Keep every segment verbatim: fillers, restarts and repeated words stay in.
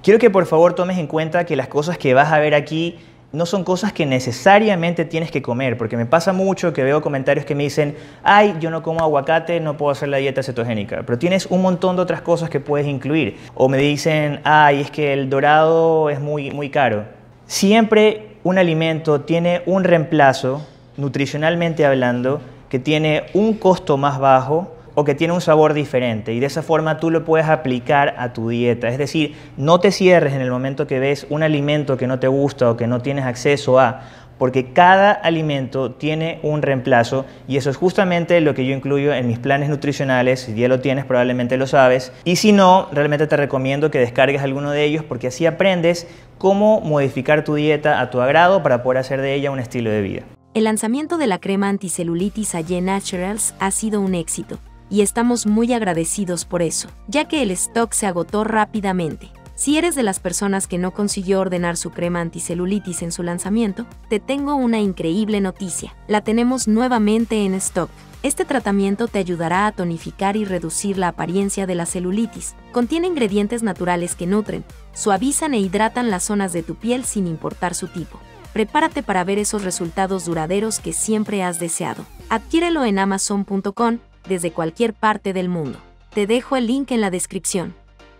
Quiero que por favor tomes en cuenta que las cosas que vas a ver aquí no son cosas que necesariamente tienes que comer, porque me pasa mucho que veo comentarios que me dicen, ay, yo no como aguacate, no puedo hacer la dieta cetogénica, pero tienes un montón de otras cosas que puedes incluir. O me dicen, ay, es que el dorado es muy, muy caro. Siempre un alimento tiene un reemplazo, nutricionalmente hablando, que tiene un costo más bajo o que tiene un sabor diferente, y de esa forma tú lo puedes aplicar a tu dieta. Es decir, no te cierres en el momento que ves un alimento que no te gusta o que no tienes acceso a, porque cada alimento tiene un reemplazo, y eso es justamente lo que yo incluyo en mis planes nutricionales. Si ya lo tienes, probablemente lo sabes, y si no, realmente te recomiendo que descargues alguno de ellos, porque así aprendes cómo modificar tu dieta a tu agrado para poder hacer de ella un estilo de vida. El lanzamiento de la crema anticelulitis Aye Naturals ha sido un éxito, y estamos muy agradecidos por eso, ya que el stock se agotó rápidamente. Si eres de las personas que no consiguió ordenar su crema anticelulitis en su lanzamiento, te tengo una increíble noticia. La tenemos nuevamente en stock. Este tratamiento te ayudará a tonificar y reducir la apariencia de la celulitis. Contiene ingredientes naturales que nutren, suavizan e hidratan las zonas de tu piel sin importar su tipo. Prepárate para ver esos resultados duraderos que siempre has deseado. Adquiérelo en amazon punto com desde cualquier parte del mundo. Te dejo el link en la descripción.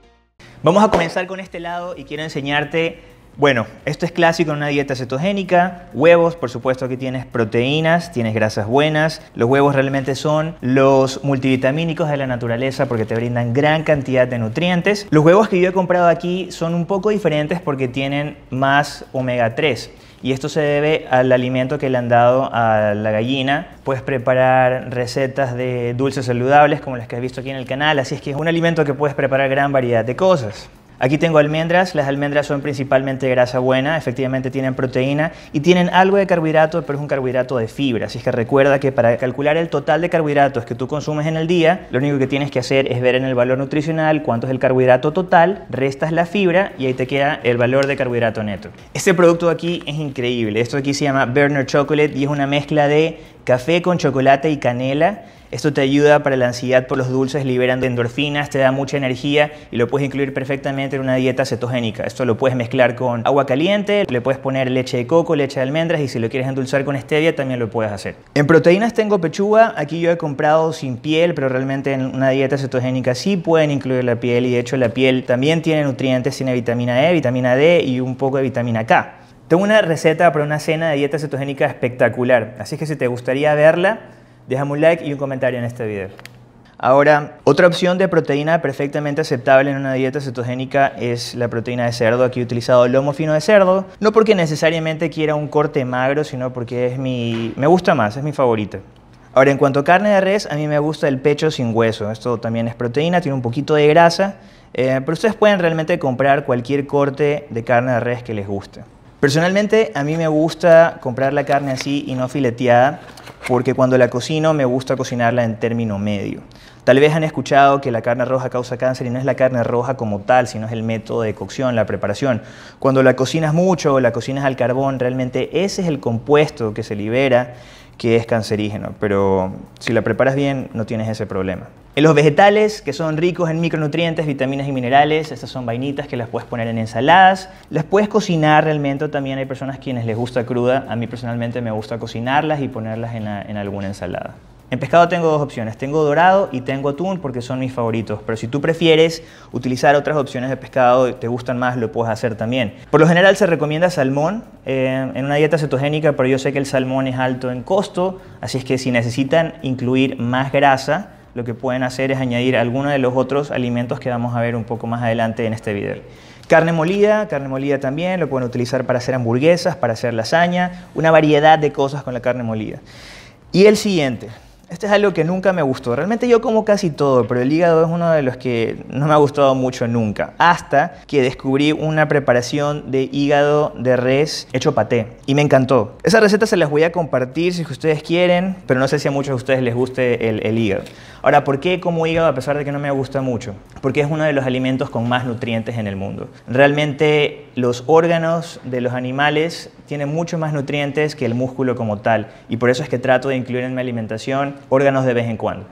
Vamos a comenzar con este lado y quiero enseñarte, bueno, esto es clásico en una dieta cetogénica, huevos, por supuesto que tienes proteínas, tienes grasas buenas. Los huevos realmente son los multivitamínicos de la naturaleza porque te brindan gran cantidad de nutrientes. Los huevos que yo he comprado aquí son un poco diferentes porque tienen más omega tres. Y esto se debe al alimento que le han dado a la gallina. Puedes preparar recetas de dulces saludables como las que has visto aquí en el canal, así es que es un alimento que puedes preparar gran variedad de cosas. Aquí tengo almendras. Las almendras son principalmente grasa buena, efectivamente tienen proteína y tienen algo de carbohidrato, pero es un carbohidrato de fibra. Así es que recuerda que para calcular el total de carbohidratos que tú consumes en el día, lo único que tienes que hacer es ver en el valor nutricional cuánto es el carbohidrato total, restas la fibra y ahí te queda el valor de carbohidrato neto. Este producto de aquí es increíble. Esto aquí se llama Berner Chocolate y es una mezcla de café con chocolate y canela. Esto te ayuda para la ansiedad por los dulces, liberan endorfinas, te da mucha energía y lo puedes incluir perfectamente en una dieta cetogénica. Esto lo puedes mezclar con agua caliente, le puedes poner leche de coco, leche de almendras y si lo quieres endulzar con stevia también lo puedes hacer. En proteínas tengo pechuga. Aquí yo he comprado sin piel, pero realmente en una dieta cetogénica sí pueden incluir la piel y de hecho la piel también tiene nutrientes, tiene vitamina E, vitamina D y un poco de vitamina K. Tengo una receta para una cena de dieta cetogénica espectacular, así que si te gustaría verla, déjame un like y un comentario en este video. Ahora, otra opción de proteína perfectamente aceptable en una dieta cetogénica es la proteína de cerdo. Aquí he utilizado lomo fino de cerdo, no porque necesariamente quiera un corte magro, sino porque es mi, me gusta más, es mi favorita. Ahora, en cuanto a carne de res, a mí me gusta el pecho sin hueso. Esto también es proteína, tiene un poquito de grasa, eh, pero ustedes pueden realmente comprar cualquier corte de carne de res que les guste. Personalmente, a mí me gusta comprar la carne así y no fileteada, porque cuando la cocino me gusta cocinarla en término medio. Tal vez han escuchado que la carne roja causa cáncer y no es la carne roja como tal, sino es el método de cocción, la preparación. Cuando la cocinas mucho o la cocinas al carbón, realmente ese es el compuesto que se libera que es cancerígeno, pero si la preparas bien no tienes ese problema. En los vegetales, que son ricos en micronutrientes, vitaminas y minerales, estas son vainitas que las puedes poner en ensaladas, las puedes cocinar realmente. También hay personas quienes les gusta cruda. A mí personalmente me gusta cocinarlas y ponerlas en, la, en alguna ensalada. En pescado tengo dos opciones, tengo dorado y tengo atún porque son mis favoritos, pero si tú prefieres utilizar otras opciones de pescado y te gustan más, lo puedes hacer también. Por lo general se recomienda salmón eh, en una dieta cetogénica, pero yo sé que el salmón es alto en costo, así es que si necesitan incluir más grasa, lo que pueden hacer es añadir alguno de los otros alimentos que vamos a ver un poco más adelante en este video. Carne molida, carne molida también, lo pueden utilizar para hacer hamburguesas, para hacer lasaña, una variedad de cosas con la carne molida. Y el siguiente. Este es algo que nunca me gustó. Realmente yo como casi todo, pero el hígado es uno de los que no me ha gustado mucho nunca. Hasta que descubrí una preparación de hígado de res hecho paté. Y me encantó. Esa receta se las voy a compartir si ustedes quieren, pero no sé si a muchos de ustedes les guste el, el hígado. Ahora, ¿por qué como hígado a pesar de que no me gusta mucho? Porque es uno de los alimentos con más nutrientes en el mundo. Realmente los órganos de los animales tienen mucho más nutrientes que el músculo como tal. Y por eso es que trato de incluir en mi alimentación órganos de vez en cuando.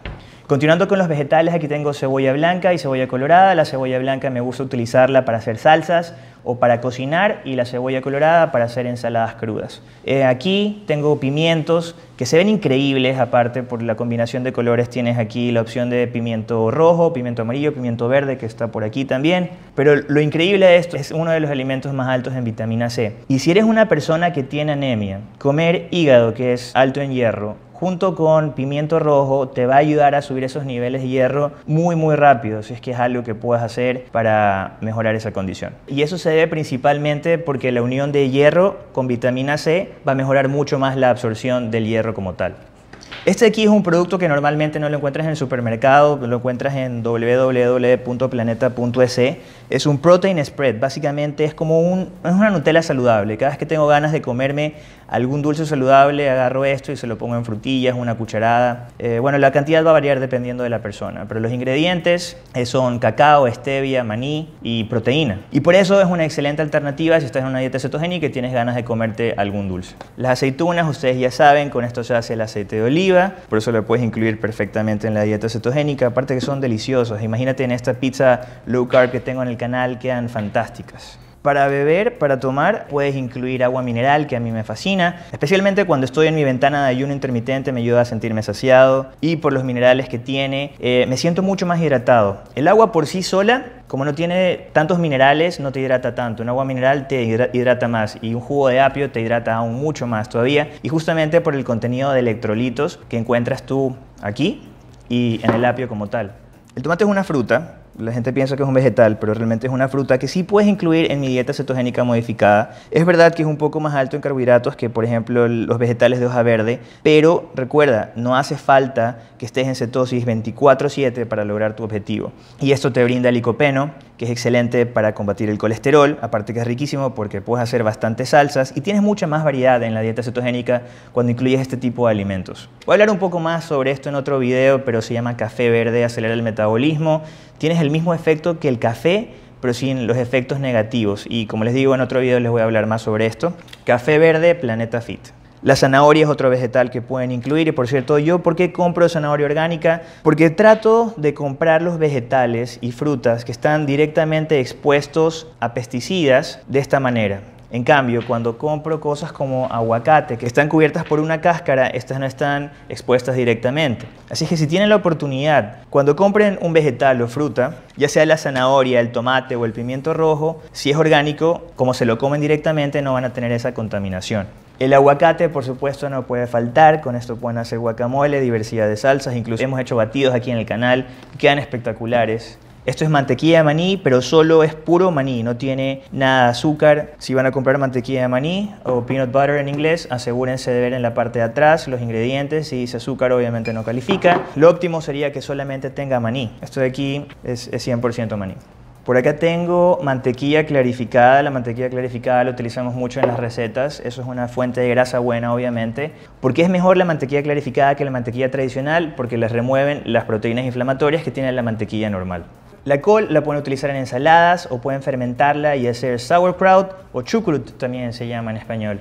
Continuando con los vegetales, aquí tengo cebolla blanca y cebolla colorada. La cebolla blanca me gusta utilizarla para hacer salsas o para cocinar, y la cebolla colorada para hacer ensaladas crudas. Eh, aquí tengo pimientos que se ven increíbles, aparte por la combinación de colores. Tienes aquí la opción de pimiento rojo, pimiento amarillo, pimiento verde, que está por aquí también. Pero lo increíble de esto es uno de los alimentos más altos en vitamina C. Y si eres una persona que tiene anemia, comer hígado, que es alto en hierro, junto con pimiento rojo, te va a ayudar a subir esos niveles de hierro muy muy rápido, si es que es algo que puedas hacer para mejorar esa condición. Y eso se debe principalmente porque la unión de hierro con vitamina C va a mejorar mucho más la absorción del hierro como tal. Este aquí es un producto que normalmente no lo encuentras en el supermercado, lo encuentras en w w w punto planeta punto e s. Es un protein spread, básicamente es como un, es una Nutella saludable. Cada vez que tengo ganas de comerme algún dulce saludable, agarro esto y se lo pongo en frutillas, una cucharada. Eh, bueno, la cantidad va a variar dependiendo de la persona, pero los ingredientes eh, son cacao, stevia, maní y proteína. Y por eso es una excelente alternativa si estás en una dieta cetogénica y tienes ganas de comerte algún dulce. Las aceitunas, ustedes ya saben, con esto se hace el aceite de oliva, por eso lo puedes incluir perfectamente en la dieta cetogénica, aparte que son deliciosos. Imagínate en esta pizza low carb que tengo en el canal, quedan fantásticas. Para beber, para tomar, puedes incluir agua mineral, que a mí me fascina, especialmente cuando estoy en mi ventana de ayuno intermitente, me ayuda a sentirme saciado, y por los minerales que tiene, eh, me siento mucho más hidratado. El agua por sí sola, como no tiene tantos minerales, no te hidrata tanto. Un agua mineral te hidrata más, y un jugo de apio te hidrata aún mucho más todavía, y justamente por el contenido de electrolitos que encuentras tú aquí y en el apio como tal. El tomate es una fruta. La gente piensa que es un vegetal, pero realmente es una fruta que sí puedes incluir en mi dieta cetogénica modificada. Es verdad que es un poco más alto en carbohidratos que, por ejemplo, los vegetales de hoja verde, pero recuerda, no hace falta que estés en cetosis veinticuatro siete para lograr tu objetivo. Y esto te brinda el licopeno, que es excelente para combatir el colesterol, aparte que es riquísimo porque puedes hacer bastantes salsas y tienes mucha más variedad en la dieta cetogénica cuando incluyes este tipo de alimentos. Voy a hablar un poco más sobre esto en otro video, pero se llama café verde, acelera el metabolismo. Tienes el mismo efecto que el café, pero sin los efectos negativos. Y como les digo, en otro video les voy a hablar más sobre esto. Café verde, Planeta Fit. La zanahoria es otro vegetal que pueden incluir. Y por cierto, ¿yo por qué compro zanahoria orgánica? Porque trato de comprar los vegetales y frutas que están directamente expuestos a pesticidas de esta manera. En cambio, cuando compro cosas como aguacate, que están cubiertas por una cáscara, estas no están expuestas directamente. Así que si tienen la oportunidad, cuando compren un vegetal o fruta, ya sea la zanahoria, el tomate o el pimiento rojo, si es orgánico, como se lo comen directamente, no van a tener esa contaminación. El aguacate, por supuesto, no puede faltar. Con esto pueden hacer guacamole, diversidad de salsas. Incluso hemos hecho batidos aquí en el canal, quedan espectaculares. Esto es mantequilla de maní, pero solo es puro maní, no tiene nada de azúcar. Si van a comprar mantequilla de maní o peanut butter en inglés, asegúrense de ver en la parte de atrás los ingredientes. Si dice azúcar, obviamente no califica. Lo óptimo sería que solamente tenga maní. Esto de aquí es, es cien por ciento maní. Por acá tengo mantequilla clarificada. La mantequilla clarificada la utilizamos mucho en las recetas. Eso es una fuente de grasa buena, obviamente. ¿Por qué es mejor la mantequilla clarificada que la mantequilla tradicional? Porque les remueven las proteínas inflamatorias que tiene la mantequilla normal. La col la pueden utilizar en ensaladas o pueden fermentarla y hacer sauerkraut o chucrut, también se llama en español.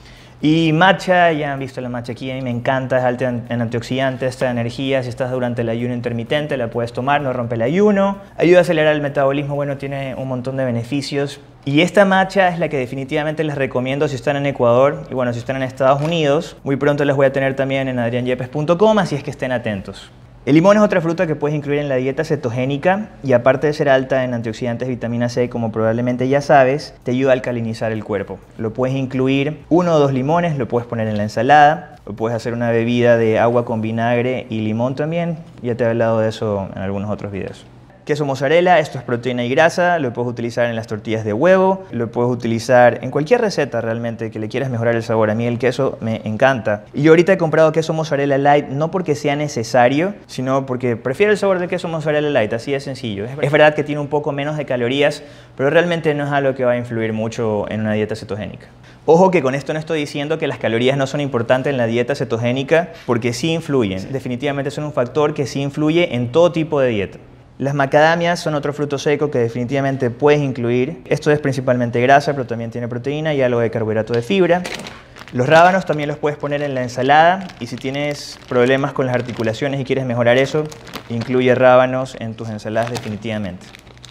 Y matcha, ya han visto la matcha aquí, a mí me encanta, es alta en antioxidantes, esta energía. Si estás durante el ayuno intermitente la puedes tomar, no rompe el ayuno, ayuda a acelerar el metabolismo, bueno, tiene un montón de beneficios. Y esta matcha es la que definitivamente les recomiendo si están en Ecuador y bueno, si están en Estados Unidos. Muy pronto les voy a tener también en adrian yepes punto com, así es que estén atentos. El limón es otra fruta que puedes incluir en la dieta cetogénica y aparte de ser alta en antioxidantes y vitamina C, como probablemente ya sabes, te ayuda a alcalinizar el cuerpo. Lo puedes incluir uno o dos limones, lo puedes poner en la ensalada, o puedes hacer una bebida de agua con vinagre y limón también. Ya te he hablado de eso en algunos otros videos. Queso mozzarella, esto es proteína y grasa, lo puedes utilizar en las tortillas de huevo, lo puedes utilizar en cualquier receta realmente que le quieras mejorar el sabor. A mí el queso me encanta. Y yo ahorita he comprado queso mozzarella light no porque sea necesario, sino porque prefiero el sabor del queso mozzarella light, así de sencillo. Es verdad que tiene un poco menos de calorías, pero realmente no es algo que va a influir mucho en una dieta cetogénica. Ojo que con esto no estoy diciendo que las calorías no son importantes en la dieta cetogénica, porque sí influyen. Definitivamente son un factor que sí influye en todo tipo de dieta. Las macadamias son otro fruto seco que definitivamente puedes incluir. Esto es principalmente grasa, pero también tiene proteína y algo de carbohidrato de fibra. Los rábanos también los puedes poner en la ensalada y si tienes problemas con las articulaciones y quieres mejorar eso, incluye rábanos en tus ensaladas definitivamente.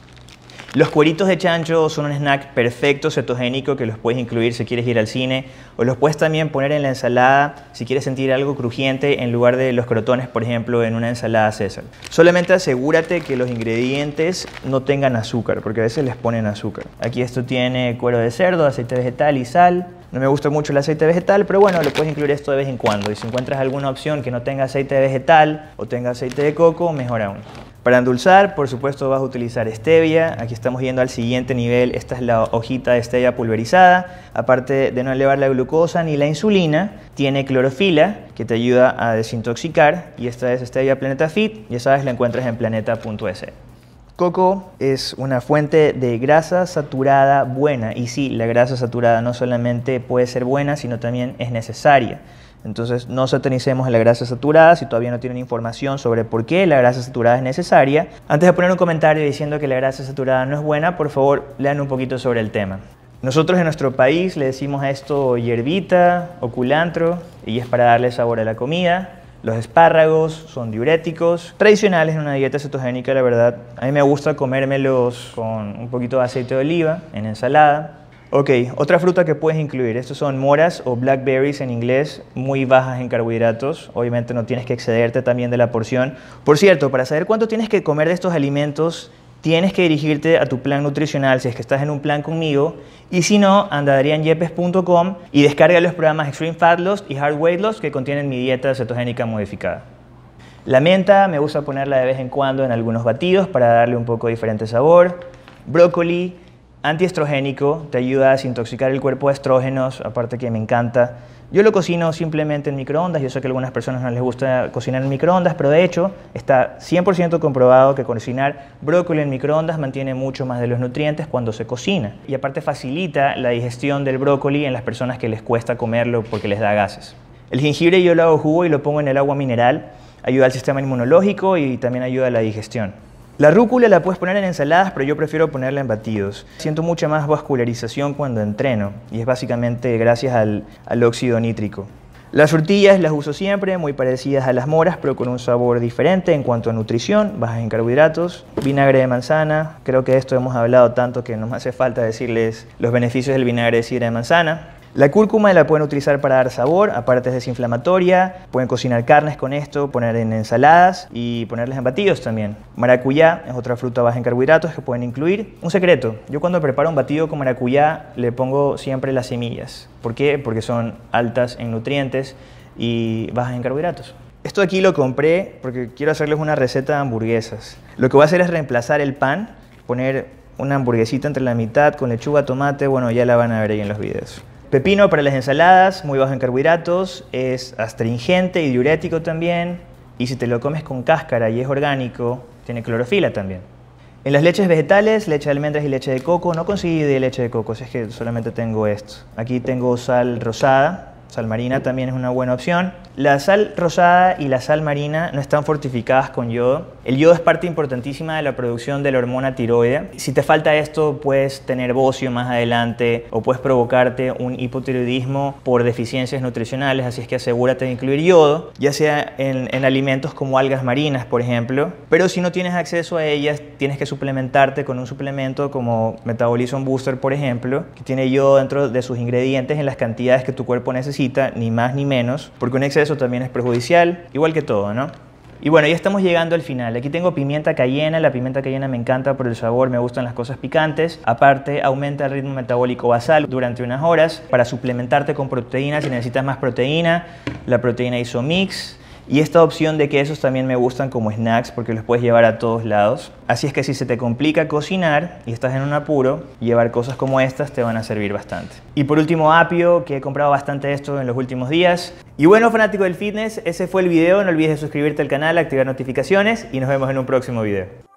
Los cueritos de chancho son un snack perfecto cetogénico que los puedes incluir si quieres ir al cine o los puedes también poner en la ensalada si quieres sentir algo crujiente en lugar de los crotones, por ejemplo, en una ensalada César. Solamente asegúrate que los ingredientes no tengan azúcar, porque a veces les ponen azúcar. Aquí esto tiene cuero de cerdo, aceite vegetal y sal. No me gusta mucho el aceite vegetal, pero bueno, le puedes incluir esto de vez en cuando. Y si encuentras alguna opción que no tenga aceite vegetal o tenga aceite de coco, mejor aún. Para endulzar, por supuesto, vas a utilizar stevia. Aquí estamos yendo al siguiente nivel. Esta es la hojita de stevia pulverizada. Aparte de no elevar la glucosa ni la insulina, tiene clorofila que te ayuda a desintoxicar. Y esta es stevia Planeta Fit. Ya sabes, la encuentras en planeta punto es. Coco es una fuente de grasa saturada buena. Y sí, la grasa saturada no solamente puede ser buena, sino también es necesaria. Entonces no satanicemos a la grasa saturada si todavía no tienen información sobre por qué la grasa saturada es necesaria. Antes de poner un comentario diciendo que la grasa saturada no es buena, por favor lean un poquito sobre el tema. Nosotros en nuestro país le decimos a esto hierbita o culantro y es para darle sabor a la comida. Los espárragos son diuréticos, tradicionales en una dieta cetogénica, la verdad. A mí me gusta comérmelos con un poquito de aceite de oliva en ensalada. Ok, otra fruta que puedes incluir, estos son moras o blackberries en inglés, muy bajas en carbohidratos. Obviamente no tienes que excederte también de la porción. Por cierto, para saber cuánto tienes que comer de estos alimentos, tienes que dirigirte a tu plan nutricional si es que estás en un plan conmigo. Y si no, anda a adrian yepes punto com y descarga los programas Extreme Fat Loss y Hard Weight Loss que contienen mi dieta cetogénica modificada. La menta me gusta ponerla de vez en cuando en algunos batidos para darle un poco diferente sabor. Brócoli, antiestrogénico, te ayuda a desintoxicar el cuerpo de estrógenos, aparte que me encanta. Yo lo cocino simplemente en microondas, yo sé que a algunas personas no les gusta cocinar en microondas, pero de hecho está cien por ciento comprobado que cocinar brócoli en microondas mantiene mucho más de los nutrientes cuando se cocina. Y aparte facilita la digestión del brócoli en las personas que les cuesta comerlo porque les da gases. El jengibre yo lo hago jugo y lo pongo en el agua mineral, ayuda al sistema inmunológico y también ayuda a la digestión. La rúcula la puedes poner en ensaladas, pero yo prefiero ponerla en batidos. Siento mucha más vascularización cuando entreno y es básicamente gracias al, al óxido nítrico. Las frutillas las uso siempre, muy parecidas a las moras, pero con un sabor diferente en cuanto a nutrición, bajas en carbohidratos. Vinagre de manzana, creo que de esto hemos hablado tanto que no me hace falta decirles los beneficios del vinagre de sidra de manzana. La cúrcuma la pueden utilizar para dar sabor, aparte es desinflamatoria, pueden cocinar carnes con esto, poner en ensaladas y ponerles en batidos también. Maracuyá es otra fruta baja en carbohidratos que pueden incluir. Un secreto, yo cuando preparo un batido con maracuyá le pongo siempre las semillas. ¿Por qué? Porque son altas en nutrientes y bajas en carbohidratos. Esto aquí lo compré porque quiero hacerles una receta de hamburguesas. Lo que voy a hacer es reemplazar el pan, poner una hamburguesita entre la mitad con lechuga, tomate, bueno ya la van a ver ahí en los videos. Pepino para las ensaladas, muy bajo en carbohidratos, es astringente y diurético también. Y si te lo comes con cáscara y es orgánico, tiene clorofila también. En las leches vegetales, leche de almendras y leche de coco, no conseguí de leche de coco, es que solamente tengo esto. Aquí tengo sal rosada, sal marina también es una buena opción. La sal rosada y la sal marina no están fortificadas con yodo. El yodo es parte importantísima de la producción de la hormona tiroidea. Si te falta esto, puedes tener bocio más adelante o puedes provocarte un hipotiroidismo por deficiencias nutricionales, así es que asegúrate de incluir yodo, ya sea en, en alimentos como algas marinas, por ejemplo. Pero si no tienes acceso a ellas, tienes que suplementarte con un suplemento como Metabolism Booster, por ejemplo, que tiene yodo dentro de sus ingredientes en las cantidades que tu cuerpo necesita, ni más ni menos, porque un exceso eso también es perjudicial, igual que todo, ¿no? Y bueno, ya estamos llegando al final. Aquí tengo pimienta cayena. La pimienta cayena me encanta por el sabor, me gustan las cosas picantes. Aparte, aumenta el ritmo metabólico basal durante unas horas para suplementarte con proteína si necesitas más proteína. La proteína Isomix. Y esta opción de quesos también me gustan como snacks porque los puedes llevar a todos lados. Así es que si se te complica cocinar y estás en un apuro, llevar cosas como estas te van a servir bastante. Y por último, apio, que he comprado bastante esto en los últimos días. Y bueno, fanático del fitness, ese fue el video. No olvides de suscribirte al canal, activar notificaciones y nos vemos en un próximo video.